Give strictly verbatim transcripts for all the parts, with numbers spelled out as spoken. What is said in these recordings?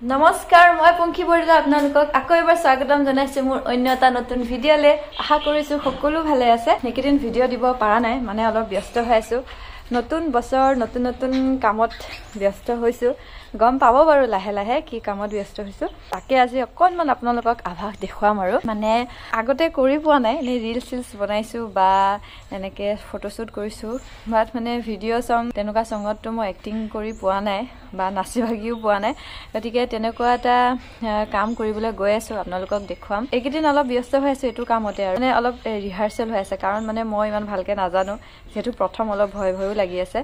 নমস্কাৰ মই পংখী বৰুৱা আপোনালোকক আকৌ এবাৰ স্বাগতম জনাইছো মোৰ অন্য এটা নতুন ভিডিঅ'লে আশা কৰিছো সকলো ভালে আছে নেকিদিন ভিডিঅ' দিব পাৰা নাই মানে অলপ ব্যস্ত হৈ আছো নতুন বছৰ নতুন নতুন কামত ব্যস্ত হৈছো গম পাব বাৰু লাহে লাহে কি কামত ব্যস্ত হৈছো তাকে আজি অকনমান আপোনালোকক আভাস দেখুৱাম আৰু মানে আগতে কৰি পোৱা নাই নে ৰিল সিলস বনাইছো বা এনেকে ফটোশুট কৰিছো বাট মানে ভিডিঅ' সং তেনেকুৱা সংগতটো মই এক্টিং কৰি পোৱা নাই বা নাচি ভাগিও পোৱা নাই গতিকে তেনেকুৱা এটা কাম কৰিবলৈ গৈ আছো আপোনালোকক দেখুৱাম এইকেইদিন অলপ ব্যস্ত হৈ আছো এটো কামতে আৰু মানে অলপ ৰিহাৰ্সেল হৈ আছে কাৰণ মানে মই ইমান ভালকে নাজানো যেটো প্ৰথম অলপ ভয় ভয়ও লাগি আছে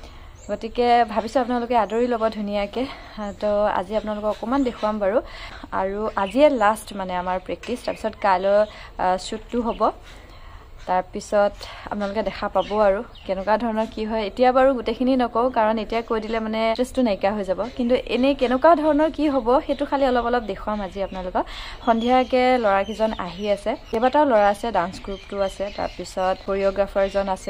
গতিকে ভাবিছো আপোনালোকে আদৰি ল'ব ধুনিয়াকে তো আজি আপোনালোকক অকমান দেখুৱাম বাৰু আৰু আজিয়ে লাষ্ট মানে আমাৰ প্ৰেক্টিস তাৰপিছত কাইলৈ শুটটো হ'ব তাৰ পিছত আপোনালোকে দেখা পাব আৰু কেনেকুৱা ধৰণৰ কি হয় এতিয়া বাৰু গুটেখিনি নকও কাৰণ এতিয়া কৈ দিলে মানে ইন্টাৰেষ্টটো নাইকা হৈ যাব কিন্তু এনে কেনেকুৱা ধৰণৰ কি হ'ব হেতু খালি অলপ অলপ দেখুৱাম আজি আপোনালোকক সন্ধিয়াকে লৰা কিজন আহি আছে কেবাটাও লৰা আছে ডান্স গ্ৰুপটো আছে তাৰ পিছত কোৰিওগ্ৰাফাৰজন আছে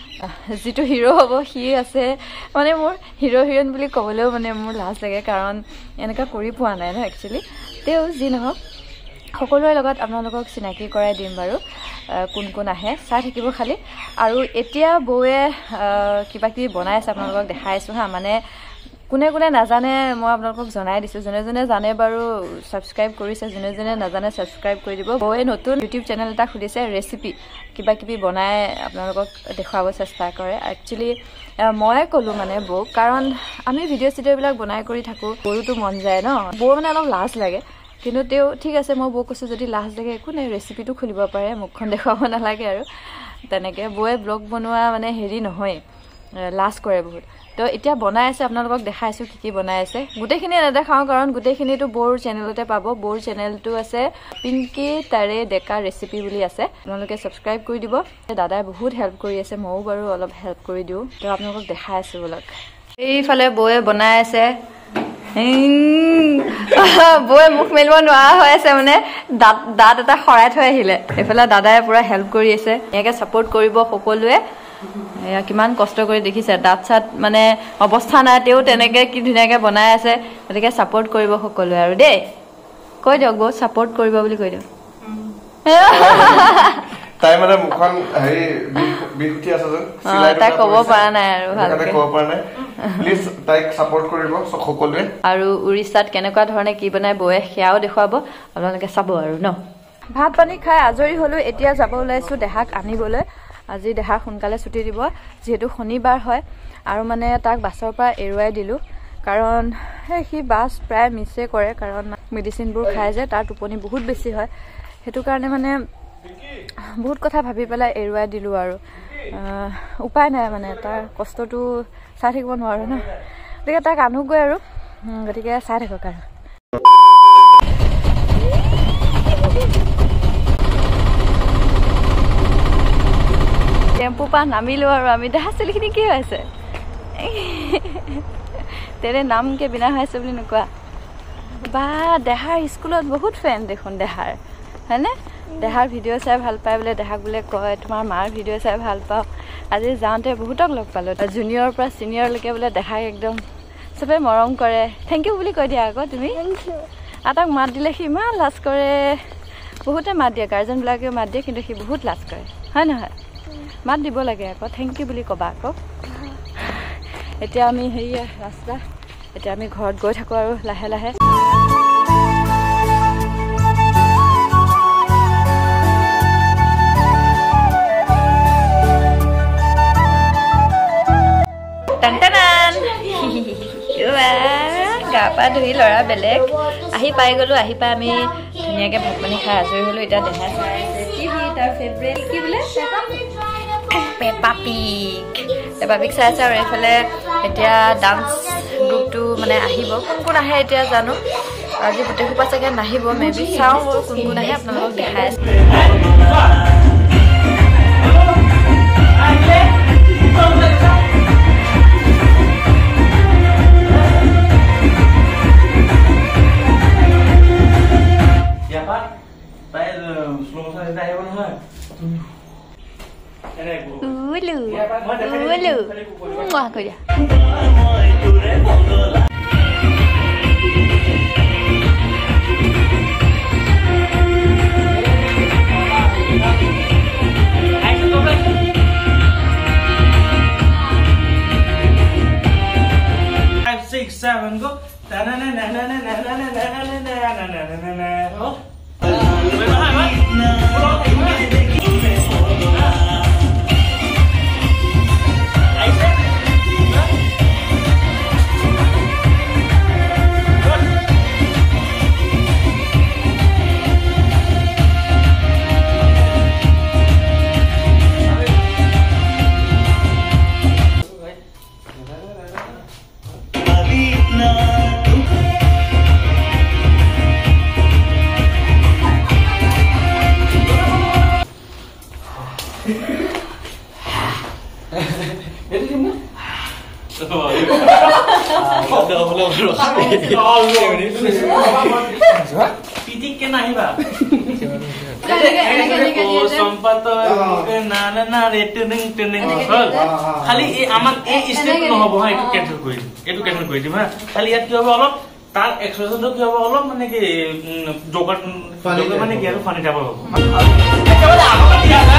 যেটো হিৰো হ'ব হি আছে মানে মোৰ হিৰো হিৰোইন বুলি কবলেও মানে মোৰ লাজ লাগে কাৰণ এনেকা কৰি পোৱা নাই ন একচুয়ালি তেও যি নহওক সকলোৰে লগত আপোনালোকক চিনাকি কৰাই দিম বাৰু কোন কোন আহে চাই থাকিব খালি আৰু এতিয়া বৌয়ে কিবা কি বনাই আছে আপোনালোকক দেখাইছো হা মানে কোনে কোনে নাজানে মই আপোনালোকক জনাই দিছো জনে জনে জানে বাৰু সাবস্ক্ৰাইব কৰিছে জনে জনে নাজানে সাবস্ক্ৰাইব কৰি দিব বৌয়ে নতুন ইউটিউব চেনেল এটা খুলিছে ৰেচিপি কিবা কিবি বনাই আপোনালোকক দেখাব চেষ্টা কৰে একচুয়ালি মই কলো মানে বৌ কাৰণ আমি ভিডিঅ' চিডিঅ' বিলাক বনাই কৰি থাকো বৌটো মন যায় ন বৌ মানে অলপ লাজ লাগে কিন্তু তেও ঠিক আছে মই বৌ কৈছো যদি লাজ লাগে একো নাই ৰেচিপিটো খুলিব পাৰে মুখখন দেখাব নালাগে আৰু তেনেকে বৌয়ে ব্লগ বনোৱা মানে হেৰি নহয় লাজ কৰে বহুত তো এতিয়া বনাই আছে আপোনালোকক দেখাইছো কি কি বনাই আছে গুটেখিনি নেদেখাও কাৰণ গুটেখিনিটো বৌৰ চেনেলতে পাব বৌৰ চেনেলটো আছে পিংকি তাৰে ডেকা ৰেচিপি বুলি আছে আপোনালোকে সাবস্ক্ৰাইব কৰি দিব দাদাই বহুত হেল্প কৰি আছে মইও বাৰু অলপ হেল্প কৰি দিও তো আপোনালোকক দেখাই আছো বলক এইফালে বৌয়ে বনাই আছে বৌয়ে মুখ মেলিব নোৱাৰা হৈ আছে মানে দাঁত দাঁত এটা খৰাই থৈ আহিলে এফালে দাদাই পুৰা হেল্প কৰি আছে ইয়াকে সাপোৰ্ট কৰিব সকলোৱে এয়া কিমান কষ্ট কৰি দেখিছে দাঁত সাত মানে অৱস্থা নাই তেও তেনেকে কি ধুনিয়াকে বনাই আছে গতিকে সাপোৰ্ট কৰিব সকলোৱে আৰু দেই কৈ দিয়ক বৌ সাপোৰ্ট কৰিব বুলি কৈ দিয়ক তাই মানে মুখন হেৰি বিহুতি আছে যে সিলাই তাই ক'ব পৰা নাই আৰু ভালকে ক'ব পৰা নাই প্লিজ তাইক সাপোৰ্ট কৰিব সকলোৱে আৰু উৰিষ্যাত কেনেকুৱা ধৰণে কি বনাই বৌয়ে সেয়াও দেখুৱাব আপোনালোকে চাব আৰু ন ভাত পানী খাই আজৰি হলো এতিয়া যাব ওলাইছো দেহাক আনিবলৈ আজি দেহা সোনকালে ছুটি দিব যেহেতু শনিবাৰ হয় আৰু মানে তাক বাছৰ পৰা এৰুৱাই দিলো কাৰণ হি বাছ প্ৰায় মিছে কৰে কাৰণ মেডিচিনবোৰ খাই যে তাৰ টোপনি বহুত বেছি হয় হেতু কাৰণে মানে বহুত কথা ভাবি পেলাই এৰুৱাই দিলো আৰু উপায় নাই মানে তাৰ কষ্টটো চাই থাকিব নোৱাৰো ন গতিকে তাক আনুগৈ আৰু গতিকে চাই থাকক আৰু টেম্পু পা নামিলো আৰু আমি দেহা চলিখিনি কি হৈছে তেৰে নাম কে বিনা হৈছে বুলি নকোৱা বা দেহাৰ স্কুলত বহুত ফ্ৰেণ্ড দেখোন দেহাৰ হয়নে দেহাৰ ভিডিঅ' চাই ভাল পায় বোলে দেহাক বোলে কয় তোমাৰ মাৰ ভিডিঅ' চাই ভাল পাওঁ আজি যাওঁতে বহুতক লগ পালো জুনিয়ৰ পৰা চিনিয়ৰলৈকে বোলে দেহাক একদম চবে মৰম কৰে থেংক ইউ বুলি কৈ দিয়া আকৌ তুমি আটাক মাত দিলে সি ইমান লাজ কৰে বহুতে মাত দিয়ে গাৰ্জেনবিলাকেও মাত দিয়ে কিন্তু সি বহুত লাজ কৰে হয় নহয় মাত দিব লাগে আকৌ থেংক ইউ বুলি কবা আকৌ এতিয়া আমি হেৰি ৰাস্তা এতিয়া আমি ঘৰত গৈ থাকো আৰু লাহে লাহে গা পা ধুই লৰা বেলেগ আহি পাই গলো আহি পাই আমি ধুনীয়াকে ভাত পানী খাই আজৰি হলো এতিয়া দেখা চাই আছে কি তাৰ ফেভৰেট কি বোলে পেপা পিগ পেপা পিগ চাই আছে আৰু এইফালে এতিয়া ডান্স গ্ৰুপটো মানে আহিব কোন কোন আহে এতিয়া জানো আজি গোটেই সোপা চাগে নাহিব মেবি চাওঁ কোন কোন আহে আপোনালোকক দেখাই আছে Ulu, ulu, muah kau dia. খালি আমাক এই স্টেপ নহব হা এটো ক্যান্সেল কৰি দিম এটো ক্যান্সেল কৰি দিম হা খালি ইয়াত কি হ'ব অলপ তাৰ এক্সপ্ৰেছনটো কি হ'ব অলপ মানে কি জোগাৰ মানে কি আৰু ফানি টাইপৰ হ'ব একেবাৰে আগত দিয়া না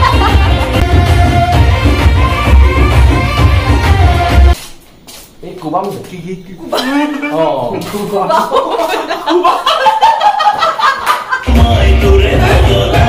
এই কুবাম কি কি কি কুবাম অ কুবাম কুবাম মাই তোরে দোলা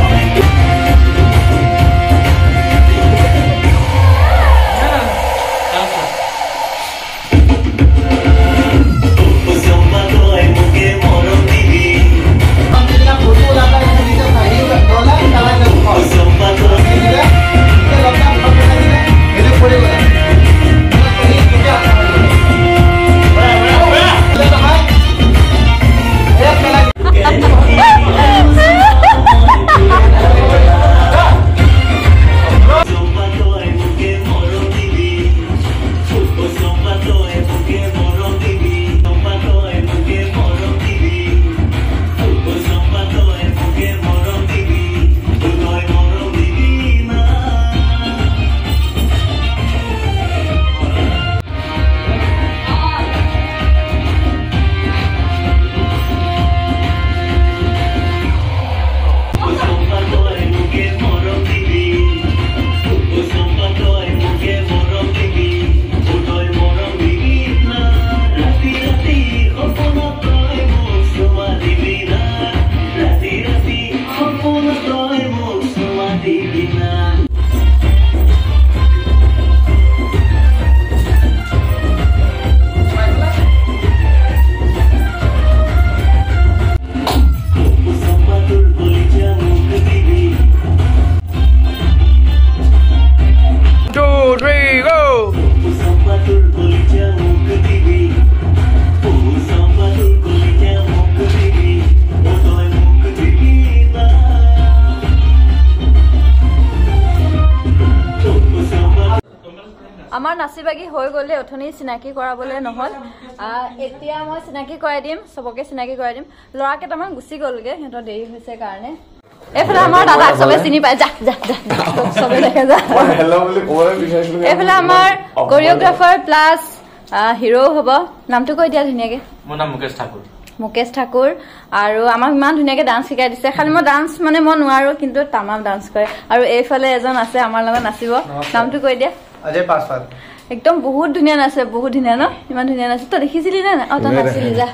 আমাৰ নাচিবাগী হৈ গ'লে অথনি চিনাকি কৰাবলৈ নহল এতিয়া মই চিনাকি কৰাই দিম সবকে চিনাকি কৰাই দিম লৰা কেইটামান গুচি গ'লগে সিহঁতৰ দেৰি হৈছে কাৰণে এইফালে আমাৰ দাদাক সবে চিনি পায় যা যা যা সবে দেখে যা হেল্ল বুলি ক'বলৈ বিচাৰিছিলো এইফালে আমাৰ কোৰিওগ্ৰাফাৰ প্লাস হিৰো হ'ব নামটো কৈ দিয়া ধুনীয়াকে মোৰ নাম মুকেশ ঠাকুৰ মুকেশ ঠাকুৰ আৰু আমাক ইমান ধুনীয়াকে ডান্স শিকাই দিছে খালি মই ডান্স মানে মই নোৱাৰো কিন্তু তামাম ডান্স কৰে আৰু এইফালে এজন আছে আমাৰ লগত নাচিব নামটো কৈ দিয়া अजय पासवान एकदम बहुत धुनिया नाचे बहुत धुनिया न इमान धुनिया नाचे तो দেখিছিলি না অ তো নাচিলি যা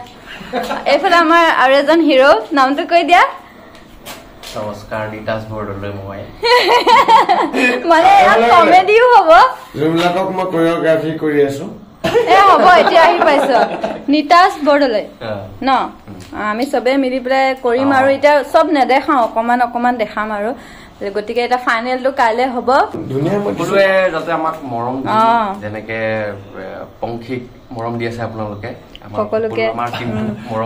এফালে আমাৰ আৰু এজন হিৰো নামটো কৈ দিয়া নমস্কাৰ নিতাস বৰদলৈ মই মানে ইয়াত কমেডিও হ'ব যোনবিলাকক মই কোৰিওগ্ৰাফি কৰি আছো এ হ'ব এতিয়া আহি পাইছো নিতাস বৰদলৈ ন আমি সবে মিলি পেলাই কৰিম আৰু এটা সব নেদেখাও অকমান অকমান দেখাম আৰু গতিকে এটা ফাইনেলটো কাইলে হ'ব দুনিয়া সকলোৱে যাতে আমাক মৰম দি যেনেকে পংখিক মৰম দি আছে আপোনালোকে সকলোকে আমাৰ টিমটো মৰম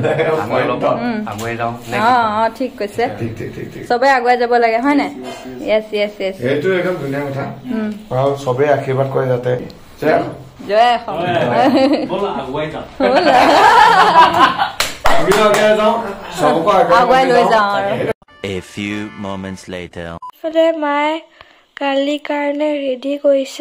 আগুৱাই যাওঁ অ অ ঠিক কৈছে সবে আগুৱাই যাব লাগে হয় নাই ইয়েস ইয়েস ইয়েস এইটো একদম ধুনীয়া কথা আৰু সবে আশীৰ্বাদ কৰে যাতে জয় বলা আগুৱাই যাওঁ আমি আগুৱাই যাওঁ সবকো আগুৱাই লৈ যাওঁ আৰু A few moments later. ফলে মায়ে কালি কাৰণে ৰেডি কৰিছে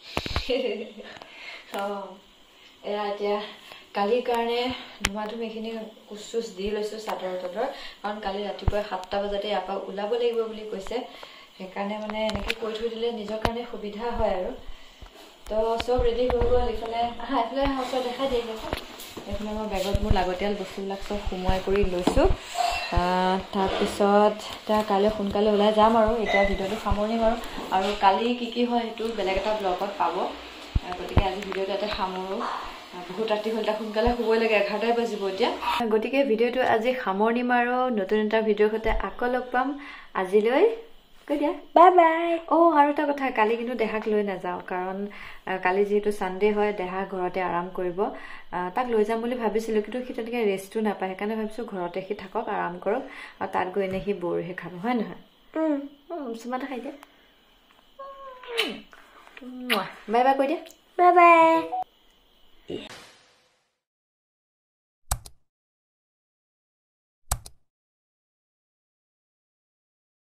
এয়া এতিয়া কালিৰ কাৰণে ধুমা ধুম এইখিনি কুচ চুচ দি লৈছো চাদৰ তাদৰ কাৰণ কালি ৰাতিপুৱা সাতটা বজাতে ইয়াৰ পৰা ওলাব লাগিব বুলি কৈছে সেইকাৰণে মানে এনেকৈ কৈ থৈ দিলে নিজৰ কাৰণে সুবিধা হয় আৰু তো চব ৰেডি হৈ গ'ল এইফালে আহা এইফালে ওচৰত দেখাই দিয়ে এইফালে মই বেগত মোৰ লাগতিয়াল বস্তুবিলাক চব সোমোৱাই কৰি লৈছোঁ তাৰপিছত এতিয়া কাইলৈ সোনকালে ওলাই যাম আৰু এতিয়া ভিডিঅ'টো সামৰণি মাৰোঁ আৰু কালি কি কি হয় সেইটো বেলেগ এটা ব্লগত পাব গতিকে আজি ভিডিঅ'টো ইয়াতে সামৰোঁ বহুত ৰাতি হ'ল এতিয়া সোনকালে শুবই লাগে এঘাৰটাই বাজিব এতিয়া গতিকে ভিডিঅ'টো আজি সামৰণি মাৰোঁ নতুন এটা ভিডিঅ'ৰ সৈতে আকৌ লগ পাম আজিলৈ কৈ দিয়া বাই বাই অঁ আৰু এটা কথা কালি কিন্তু দেহাক লৈ নাযাওঁ কাৰণ কালি যিহেতু ছানডে হয় দেহা ঘৰতে আৰাম কৰিব তাক লৈ যাম বুলি ভাবিছিলোঁ কিন্তু সি তেনেকৈ ৰেষ্টটো নাপায় সেইকাৰণে ভাবিছোঁ ঘৰতে সি থাকক আৰাম কৰক আৰু তাত গৈ এনেই সি বৰহে খাব হয় নহয় চুমা এটা খাই দিয়া বাই বাই কৈ দিয়া বাই বাই